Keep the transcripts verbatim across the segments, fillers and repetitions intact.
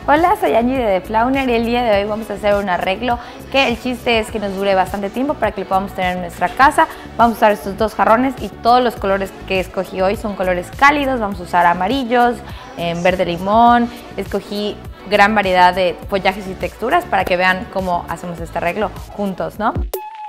Hola, soy Angie de The Flauner y el día de hoy vamos a hacer un arreglo que el chiste es que nos dure bastante tiempo para que lo podamos tener en nuestra casa. Vamos a usar estos dos jarrones y todos los colores que escogí hoy son colores cálidos. Vamos a usar amarillos, eh, verde limón, escogí gran variedad de follajes y texturas para que vean cómo hacemos este arreglo juntos, ¿no?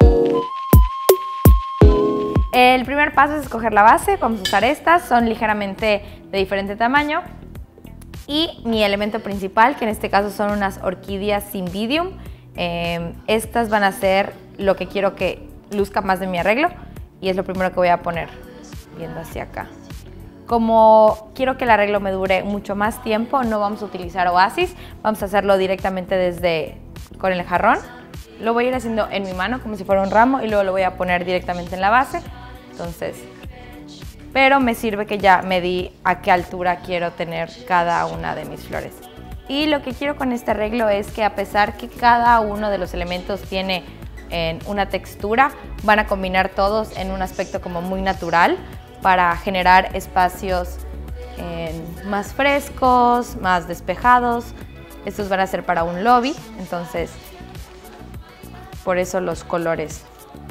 El primer paso es escoger la base. Vamos a usar estas, son ligeramente de diferente tamaño. Y mi elemento principal, que en este caso son unas orquídeas Cymbidium. Eh, estas van a ser lo que quiero que luzca más de mi arreglo y es lo primero que voy a poner, viendo hacia acá. Como quiero que el arreglo me dure mucho más tiempo, no vamos a utilizar oasis, vamos a hacerlo directamente desde con el jarrón. Lo voy a ir haciendo en mi mano como si fuera un ramo y luego lo voy a poner directamente en la base. Entonces, pero me sirve que ya medí a qué altura quiero tener cada una de mis flores. Y lo que quiero con este arreglo es que a pesar que cada uno de los elementos tiene eh, una textura, van a combinar todos en un aspecto como muy natural para generar espacios eh, más frescos, más despejados. Estos van a ser para un lobby, entonces por eso los colores.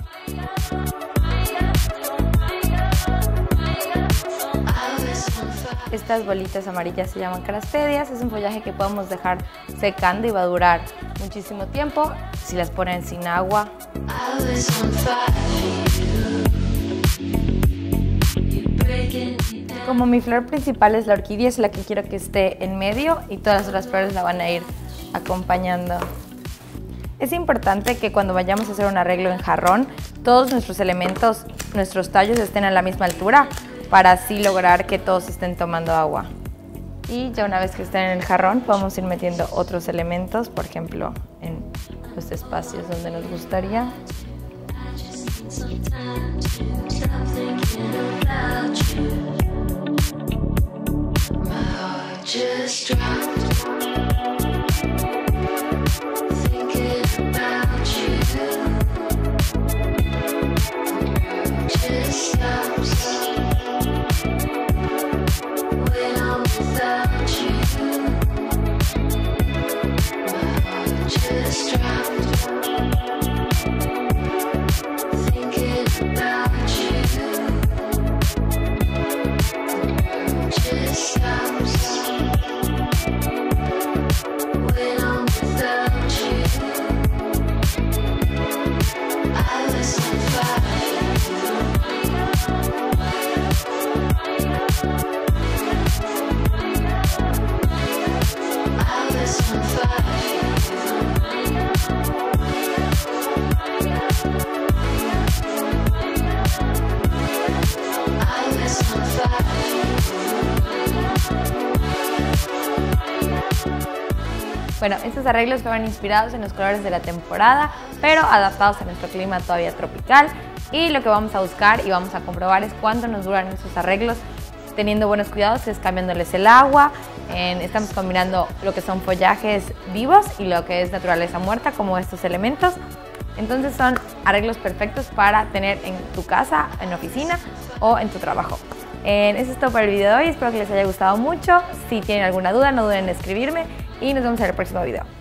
Estas bolitas amarillas se llaman crastedias, es un follaje que podemos dejar secando y va a durar muchísimo tiempo si las ponen sin agua. Como mi flor principal es la orquídea, es la que quiero que esté en medio y todas las otras flores la van a ir acompañando. Es importante que cuando vayamos a hacer un arreglo en jarrón, todos nuestros elementos, nuestros tallos estén a la misma altura, para así lograr que todos estén tomando agua. Y ya una vez que estén en el jarrón, podemos ir metiendo otros elementos, por ejemplo, en los espacios donde nos gustaría. Bueno, estos arreglos fueron inspirados en los colores de la temporada, pero adaptados a nuestro clima todavía tropical. Y lo que vamos a buscar y vamos a comprobar es cuánto nos duran estos arreglos, teniendo buenos cuidados, que es cambiándoles el agua. En, estamos combinando lo que son follajes vivos y lo que es naturaleza muerta, como estos elementos. Entonces son arreglos perfectos para tener en tu casa, en la oficina o en tu trabajo. Eh, eso es todo por el video de hoy, espero que les haya gustado mucho. Si tienen alguna duda, no duden en escribirme y nos vemos en el próximo video.